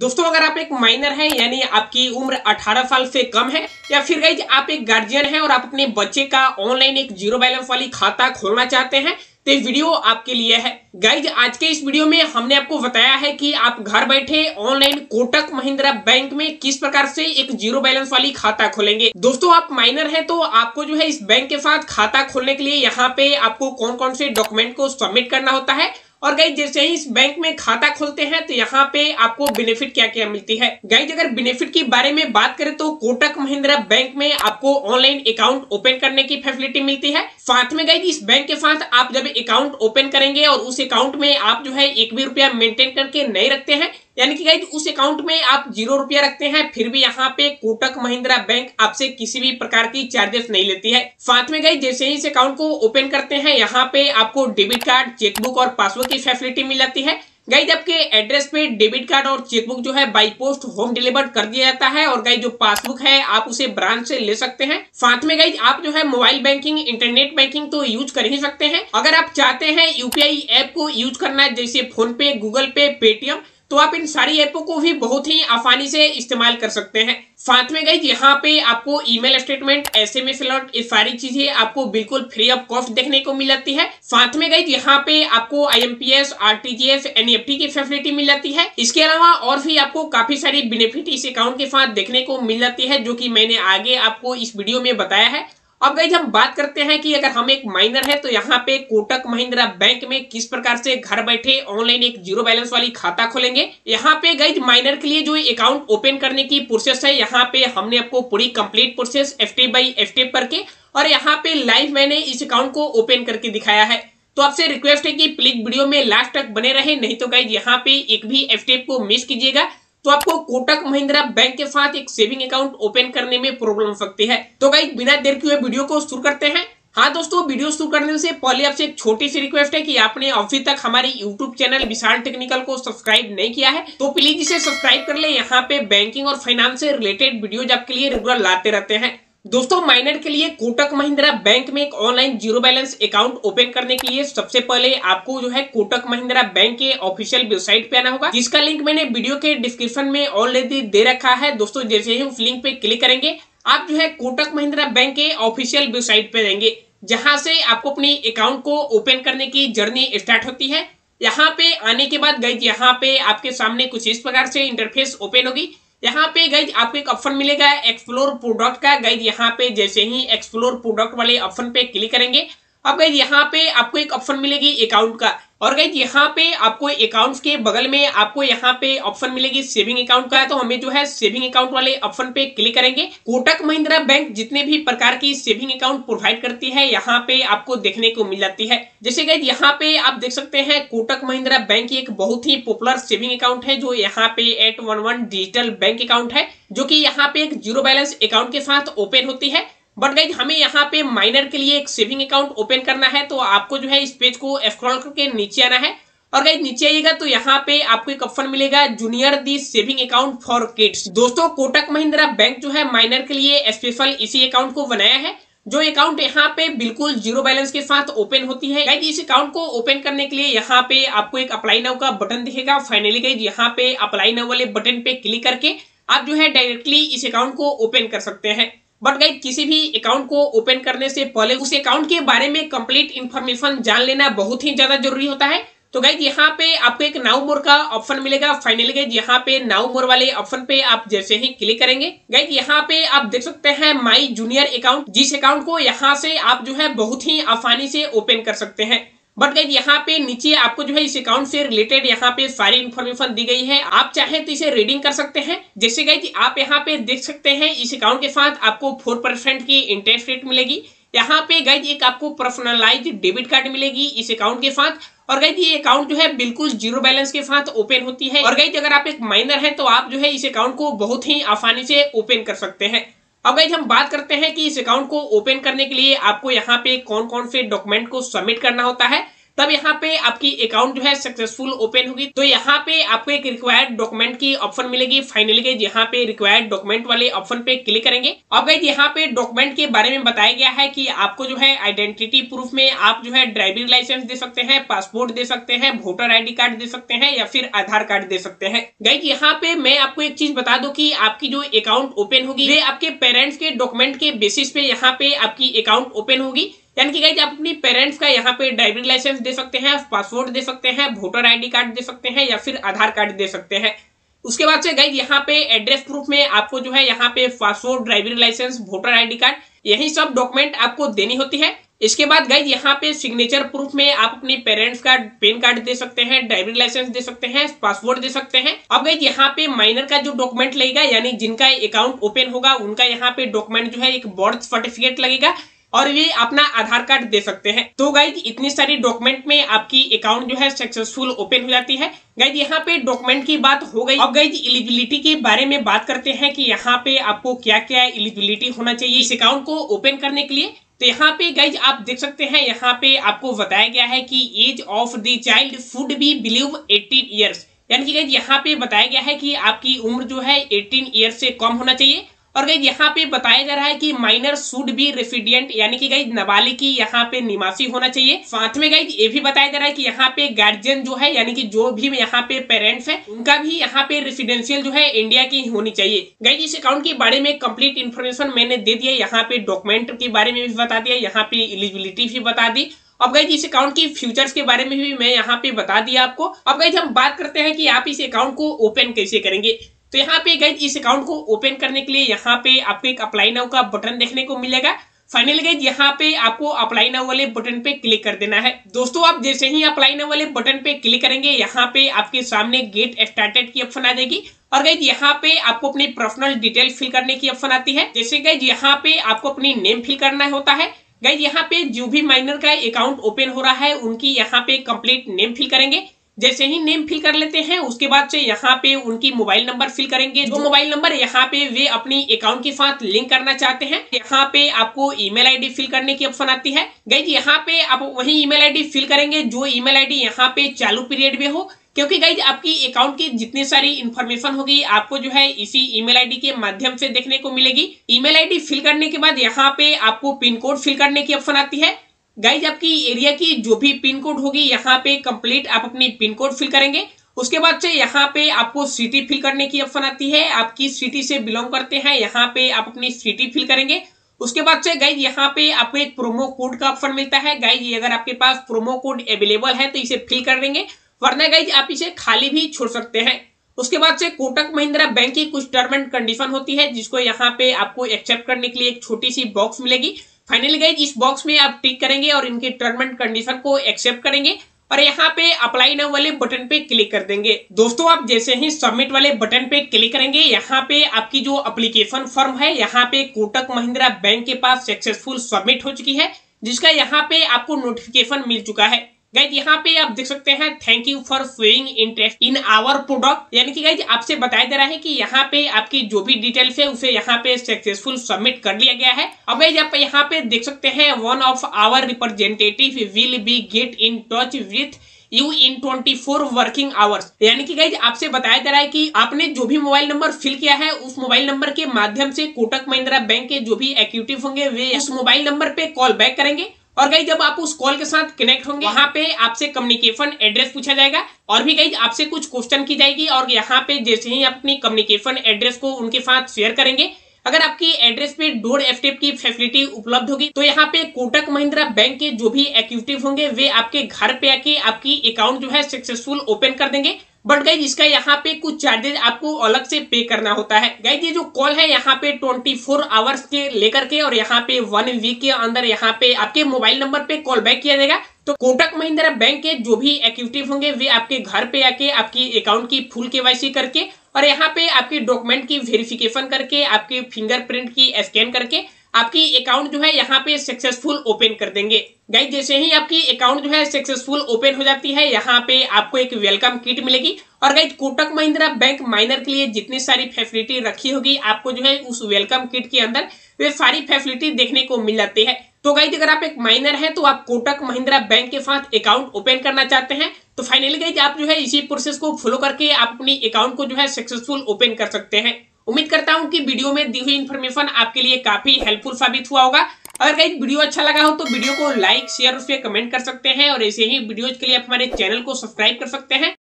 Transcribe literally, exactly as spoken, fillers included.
दोस्तों अगर आप एक माइनर हैं यानी आपकी उम्र अठारह साल से कम है या फिर गाइज आप एक गार्जियन हैं और आप अपने बच्चे का ऑनलाइन एक जीरो बैलेंस वाली खाता खोलना चाहते हैं तो ये वीडियो आपके लिए है। गाइज आज के इस वीडियो में हमने आपको बताया है कि आप घर बैठे ऑनलाइन कोटक महिंद्रा बैंक में किस प्रकार से एक जीरो बैलेंस वाली खाता खोलेंगे। दोस्तों आप माइनर हैं तो आपको जो है इस बैंक के साथ खाता खोलने के लिए यहाँ पे आपको कौन कौन से डॉक्यूमेंट को सबमिट करना होता है और गाइज जैसे ही इस बैंक में खाता खोलते हैं तो यहाँ पे आपको बेनिफिट क्या क्या मिलती है। गाइज अगर बेनिफिट के बारे में बात करें तो कोटक महिंद्रा बैंक में आपको ऑनलाइन अकाउंट ओपन करने की फैसिलिटी मिलती है। साथ में गाइज इस बैंक के साथ आप जब अकाउंट ओपन करेंगे और उस अकाउंट में आप जो है एक भी रुपया मेंटेन करके नहीं रखते हैं यानी कि गाइज उस अकाउंट में आप जीरो रुपया रखते हैं फिर भी यहाँ पे कोटक महिंद्रा बैंक आपसे किसी भी प्रकार की चार्जेस नहीं लेती है। साथ में गाइज जैसे ही इस अकाउंट को ओपन करते हैं यहाँ पे आपको डेबिट कार्ड, चेकबुक और पासवर्ड की फैसिलिटी मिल जाती है। गाइज आपके एड्रेस पे डेबिट कार्ड और चेकबुक जो है बाई पोस्ट होम डिलीवर्ड कर दिया जाता है और गाइज जो पासबुक है आप उसे ब्रांच से ले सकते हैं। साथ में गाइज आप जो है मोबाइल बैंकिंग, इंटरनेट बैंकिंग तो यूज कर ही सकते हैं। अगर आप चाहते हैं यूपीआई ऐप को यूज करना जैसे फोन पे, गूगल पे, पेटीएम तो आप इन सारी ऐपों को भी बहुत ही आसानी से इस्तेमाल कर सकते हैं। साथ में गाइज यहाँ पे आपको ईमेल स्टेटमेंट, एसएमएस अलर्ट, ये सारी चीजें आपको बिल्कुल फ्री ऑफ कॉस्ट देखने को मिल जाती है। साथ में गाइज यहाँ पे आपको आईएमपीएस, आरटीजीएस, एनईएफटी की फैसिलिटी मिल जाती है। इसके अलावा और भी आपको काफी सारी बेनिफिट इस अकाउंट के साथ देखने को मिल जाती है जो की मैंने आगे आपको इस वीडियो में बताया है। अब गाइज हम बात करते हैं कि अगर हम एक माइनर है तो यहाँ पे कोटक महिंद्रा बैंक में किस प्रकार से घर बैठे ऑनलाइन एक जीरो बैलेंस वाली खाता खोलेंगे। यहाँ पे गाइज माइनर के लिए जो अकाउंट ओपन करने की प्रोसेस है यहाँ पे हमने आपको पूरी complete process step by step करके और यहाँ पे लाइव मैंने इस अकाउंट को ओपन करके दिखाया है। तो आपसे रिक्वेस्ट है कि प्लीज वीडियो में लास्ट तक बने रहे, नहीं तो गाइज यहाँ पे एक भी स्टेप को मिस कीजिएगा तो आपको कोटक महिंद्रा बैंक के साथ एक सेविंग अकाउंट ओपन करने में प्रॉब्लम हो सकती है। तो गाइस बिना देर किए वीडियो को शुरू करते हैं। हाँ दोस्तों, वीडियो शुरू करने से पहले आपसे एक छोटी सी रिक्वेस्ट है कि आपने अभी तक हमारे यूट्यूब चैनल विशाल टेक्निकल को सब्सक्राइब नहीं किया है तो प्लीज इसे सब्सक्राइब कर ले। यहाँ पे बैंकिंग और फाइनेंस से रिलेटेड वीडियोज आपके लिए रेगुलर लाते रहते हैं। दोस्तों माइनर के लिए कोटक महिंद्रा बैंक में एक online zero balance account open करने के लिए सबसे पहले आपको जो है कोटक महिंद्रा बैंक के ऑफिशियल वेबसाइट पे आना होगा जिसका लिंक मैंने वीडियो के डिस्क्रिप्शन में ऑलरेडी दे रखा है। दोस्तों जैसे ही उस लिंक पे क्लिक करेंगे आप जो है कोटक महिंद्रा बैंक के ऑफिशियल वेबसाइट पे जाएंगे जहां से आपको अपनी अकाउंट को ओपन करने की जर्नी स्टार्ट होती है। यहाँ पे आने के बाद गाइज यहाँ पे आपके सामने कुछ इस प्रकार से इंटरफेस ओपन होगी। यहाँ पे गाइज आपको एक ऑप्शन मिलेगा एक्सप्लोर प्रोडक्ट का। गाइज यहाँ पे जैसे ही एक्सप्लोर प्रोडक्ट वाले ऑप्शन पे क्लिक करेंगे अब गाइज यहाँ पे आपको एक ऑप्शन मिलेगी अकाउंट का और गाइज यहाँ पे आपको अकाउंट्स के बगल में आपको यहाँ पे ऑप्शन मिलेगी सेविंग अकाउंट का। तो हमें जो है सेविंग अकाउंट वाले ऑप्शन पे क्लिक करेंगे। कोटक महिंद्रा बैंक जितने भी प्रकार की सेविंग अकाउंट प्रोवाइड करती है यहाँ पे आपको देखने को मिल जाती है। जैसे गाइज यहाँ पे आप देख सकते हैं कोटक महिंद्रा बैंक की एक बहुत ही पॉपुलर सेविंग अकाउंट है जो यहाँ पे eight one one digital bank account है जो की यहाँ पे एक जीरो बैलेंस अकाउंट के साथ ओपन होती है। बट गाइज हमें यहाँ पे माइनर के लिए एक सेविंग अकाउंट ओपन करना है तो आपको जो है इस पेज को स्क्रॉल करके नीचे आना है और गाइज नीचे आइएगा तो यहाँ पे आपको एक ऑप्शन मिलेगा junior the saving account for kids. दोस्तों कोटक महिंद्रा बैंक जो है माइनर के लिए स्पेशल इसी अकाउंट को बनाया है जो अकाउंट यहाँ पे बिल्कुल जीरो बैलेंस के साथ ओपन होती है। गाइज इस अकाउंट को ओपन करने के लिए यहाँ पे आपको एक अप्लाई नाउ का बटन दिखेगा। फाइनली गाइज यहाँ पे अप्लाई नाउ वाले बटन पे क्लिक करके आप जो है डायरेक्टली इस अकाउंट को ओपन कर सकते हैं। बट गाइज किसी भी अकाउंट को ओपन करने से पहले उस अकाउंट के बारे में कंप्लीट इन्फॉर्मेशन जान लेना बहुत ही ज्यादा जरूरी होता है। तो गाइज यहाँ पे आपको एक नाउ मोर का ऑप्शन मिलेगा। फाइनली गाइज यहाँ पे नाउ मोर वाले ऑप्शन पे आप जैसे ही क्लिक करेंगे गाइज यहाँ पे आप देख सकते हैं माई जूनियर अकाउंट, जिस अकाउंट को यहाँ से आप जो है बहुत ही आसानी से ओपन कर सकते हैं। बट गाइज यहाँ पे नीचे आपको जो है इस अकाउंट से रिलेटेड यहाँ पे सारी इन्फॉर्मेशन दी गई है। आप चाहे तो इसे रीडिंग कर सकते हैं। जैसे गाइज आप यहाँ पे देख सकते हैं इस अकाउंट के साथ आपको फोर परसेंट की इंटरेस्ट रेट मिलेगी। यहाँ पे गाइज एक आपको पर्सनलाइज्ड डेबिट कार्ड मिलेगी इस अकाउंट के साथ और गाइज ये अकाउंट जो है बिल्कुल जीरो बैलेंस के साथ ओपन होती है। और गाइज अगर आप एक माइनर हैं तो आप जो है इस अकाउंट को बहुत ही आसानी से ओपन कर सकते हैं। अब गाइज हम बात करते हैं कि इस अकाउंट को ओपन करने के लिए आपको यहाँ पे कौन कौन से डॉक्यूमेंट को सबमिट करना होता है। तब यहाँ पे आपकी अकाउंट जो है सक्सेसफुल ओपन होगी। तो यहाँ पे आपको एक रिक्वायर्ड डॉक्यूमेंट की ऑप्शन मिलेगी। फाइनली गाइज यहाँ पे रिक्वायर्ड डॉक्यूमेंट वाले ऑप्शन पे क्लिक करेंगे। अब गाइज यहाँ पे डॉक्यूमेंट के बारे में बताया गया है कि आपको जो है आइडेंटिटी प्रूफ में आप जो है ड्राइविंग लाइसेंस दे सकते हैं, पासपोर्ट दे सकते हैं, वोटर आईडी कार्ड दे सकते हैं या फिर आधार कार्ड दे सकते हैं। गाइज यहाँ पे मैं आपको एक चीज बता दूं कि आपकी जो अकाउंट ओपन होगी वे आपके पेरेंट्स के डॉक्यूमेंट के बेसिस पे यहाँ पे आपकी अकाउंट ओपन होगी। यानी कि गाइज आप अपनी पेरेंट्स का यहाँ पे ड्राइविंग लाइसेंस दे सकते हैं, पासपोर्ट दे सकते हैं, वोटर आईडी कार्ड दे सकते हैं या फिर आधार कार्ड दे सकते हैं। उसके बाद से गाइज यहाँ पे एड्रेस प्रूफ में आपको जो है यहाँ पे passport, driving licence, voter ID card यही सब डॉक्यूमेंट आपको देनी होती है। इसके बाद गाइज यहाँ पे सिग्नेचर प्रूफ में आप अपनी पेरेंट्स का पेन कार्ड दे सकते हैं, ड्राइविंग लाइसेंस दे सकते हैं, पासपोर्ट दे सकते हैं। अब गाइज यहाँ पे माइनर का जो डॉक्यूमेंट लगेगा यानी जिनका अकाउंट ओपन होगा उनका यहाँ पे डॉक्यूमेंट जो है एक बर्थ सर्टिफिकेट लगेगा और वे अपना आधार कार्ड दे सकते हैं। तो गाइज इतनी सारी डॉक्यूमेंट में आपकी अकाउंट जो है सक्सेसफुल ओपन हो जाती है। गाइज यहाँ पे डॉक्यूमेंट की बात हो गई। अब गाइज एलिजिबिलिटी के बारे में बात करते हैं कि यहाँ पे आपको क्या क्या एलिजिबिलिटी होना चाहिए इस अकाउंट को ओपन करने के लिए। तो यहाँ पे गाइज आप देख सकते हैं यहाँ पे आपको बताया गया है कि age of the child should be below eighteen years. यानी कि गाइज यहाँ पे बताया गया है कि आपकी उम्र जो है एटीन ईयर्स से कम होना चाहिए। और गाइज यहाँ पे बताया जा रहा है कि माइनर शुड बी रेसिडेंट यानी कि गाइज नाबालिग की यहाँ पे निवासी होना चाहिए। साथ में गाइज ये भी बताया जा रहा है कि यहाँ पे गार्जियन जो है यानी कि जो भी यहाँ पे पेरेंट्स है उनका भी यहाँ पे रेसिडेंशियल जो है इंडिया की होनी चाहिए। गाइज इस अकाउंट के बारे में कंप्लीट इन्फॉर्मेशन मैंने दे दिया, यहाँ पे डॉक्यूमेंट के बारे में भी बता दिया, यहाँ पे एलिजिबिलिटी भी बता दी। अब गाइज इस अकाउंट की फ्यूचर्स के बारे में भी मैं यहाँ पे बता दिया आपको। अब गाइज हम बात करते हैं कि आप इस अकाउंट को ओपन कैसे करेंगे। तो यहाँ पे गाइज इस अकाउंट को ओपन करने के लिए यहाँ पे आपको एक अप्लाई नाउ का बटन देखने को मिलेगा। फाइनली गाइज यहाँ पे आपको अप्लाई नाउ वाले बटन पे क्लिक कर देना है। दोस्तों आप जैसे ही अप्लाई नाउ वाले बटन पे क्लिक करेंगे यहाँ पे आपके सामने गेट स्टार्टेड की ऑप्शन आ जाएगी और गाइज यहाँ पे आपको अपनी पर्सनल डिटेल फिल करने की ऑप्शन आती है। जैसे गाइज यहाँ पे आपको अपनी नेम फिल करना होता है। गाइज यहाँ पे जो भी माइनर का अकाउंट ओपन हो रहा है उनकी यहाँ पे कंप्लीट नेम फिल करेंगे। जैसे ही नेम फिल कर लेते हैं उसके बाद से यहाँ पे उनकी मोबाइल नंबर फिल करेंगे, जो मोबाइल नंबर यहाँ पे वे अपनी अकाउंट के साथ लिंक करना चाहते हैं। यहाँ पे आपको ईमेल आईडी फिल करने की ऑप्शन आती है। गाइज यहाँ पे आप वही ईमेल आईडी फिल करेंगे जो ईमेल आईडी यहाँ पे चालू पीरियड में हो, क्योंकि गाइज आपकी अकाउंट की जितनी सारी इन्फॉर्मेशन होगी आपको जो है इसी ईमेल आईडी के माध्यम से देखने को मिलेगी। ईमेल आईडी फिल करने के बाद यहाँ पे आपको पिन कोड फिल करने की ऑप्शन आती है। गाइज आपकी एरिया की जो भी पिन कोड होगी यहाँ पे कंप्लीट आप अपनी पिन कोड फिल करेंगे। उसके बाद से यहाँ पे आपको सिटी फिल करने की ऑप्शन आती है। आप किस सिटी से बिलोंग करते हैं यहाँ पे आप अपनी सिटी फिल करेंगे। उसके बाद से गाइज यहाँ पे आपको एक प्रोमो कोड का ऑप्शन मिलता है। गाइज अगर आपके पास प्रोमो कोड अवेलेबल है तो इसे फिल कर देंगे, वरना गाइज आप इसे खाली भी छोड़ सकते हैं। उसके बाद से कोटक महिंद्रा बैंक की कुछ टर्म एंड कंडीशन होती है जिसको यहाँ पे आपको एक्सेप्ट करने के लिए एक छोटी सी बॉक्स मिलेगी। फाइनली गाइज इस बॉक्स में आप टिक करेंगे और इनके टर्म एंड कंडीशन को एक्सेप्ट करेंगे और यहाँ पे अप्लाई नाउ वाले बटन पे क्लिक कर देंगे। दोस्तों आप जैसे ही सबमिट वाले बटन पे क्लिक करेंगे यहाँ पे आपकी जो एप्लीकेशन फॉर्म है यहाँ पे कोटक महिंद्रा बैंक के पास सक्सेसफुल सबमिट हो चुकी है, जिसका यहाँ पे आपको नोटिफिकेशन मिल चुका है। गाइज यहाँ पे आप देख सकते हैं thank you for showing interest in our product, यानी कि गाइज आपसे बताया जा रहा है कि यहाँ पे आपकी जो भी डिटेल्स है उसे यहाँ पे सक्सेसफुल सबमिट कर लिया गया है। अब गाइज आप यहाँ पे देख सकते हैं one of our representative will be get in touch with you in twenty four working hours. यानी कि गाइज आपसे बताया जा रहा है कि आपने जो भी मोबाइल नंबर फिल किया है उस मोबाइल नंबर के माध्यम से कोटक महिंद्रा बैंक के जो भी एक्टिविटी होंगे वे उस मोबाइल नंबर पे कॉल बैक करेंगे और गाइज जब आप उस कॉल के साथ कनेक्ट होंगे वहां पे आपसे कम्युनिकेशन एड्रेस पूछा जाएगा और भी गाइज आपसे कुछ क्वेश्चन की जाएगी और यहाँ पे जैसे ही आप अपनी कम्युनिकेशन एड्रेस को उनके साथ शेयर करेंगे, अगर आपकी एड्रेस पे डोर एफटीएफ की फैसिलिटी उपलब्ध होगी तो यहाँ पे कोटक महिंद्रा बैंक के जो भी एक्टिविटी होंगे वे आपके घर पे आके आपकी अकाउंट जो है सक्सेसफुल ओपन कर देंगे। बट गाइज इसका यहाँ पे कुछ चार्जेस आपको अलग से पे करना होता है। गाइज ये जो कॉल है यहाँ पे ट्वेंटी फोर आवर्स के लेकर के और यहाँ पे वन वीक के अंदर यहाँ पे आपके मोबाइल नंबर पे कॉल बैक किया जाएगा। तो कोटक महिंद्रा बैंक के जो भी एक्टिविटी होंगे वे आपके घर पे आके आपकी अकाउंट की फुल केवाईसी करके और यहाँ पे आपके डॉक्यूमेंट की वेरिफिकेशन करके आपके फिंगरप्रिंट की स्कैन करके आपकी अकाउंट जो है यहाँ पे सक्सेसफुल ओपन कर देंगे। गाइज जैसे ही आपकी अकाउंट जो है सक्सेसफुल ओपन हो जाती है यहाँ पे आपको एक वेलकम किट मिलेगी और guys Kotak Mahindra bank minor के लिए जितनी सारी फैसिलिटी रखी होगी आपको जो है उस वेलकम किट के अंदर वे सारी फैसिलिटी देखने को मिल जाती है। तो गाइज अगर आप एक माइनर है तो आप कोटक महिंद्रा बैंक के साथ अकाउंट ओपन करना चाहते हैं तो फाइनली गाइज आप जो है इसी प्रोसेस को फॉलो करके आप अपनी अकाउंट को जो है सक्सेसफुल ओपन कर सकते हैं। उम्मीद करता हूं कि वीडियो में दी हुई इन्फॉर्मेशन आपके लिए काफी हेल्पफुल साबित हुआ होगा। अगर गाइज वीडियो अच्छा लगा हो तो वीडियो को लाइक शेयर उस पर कमेंट कर सकते हैं और ऐसे ही वीडियोज के लिए आप हमारे चैनल को सब्सक्राइब कर सकते हैं।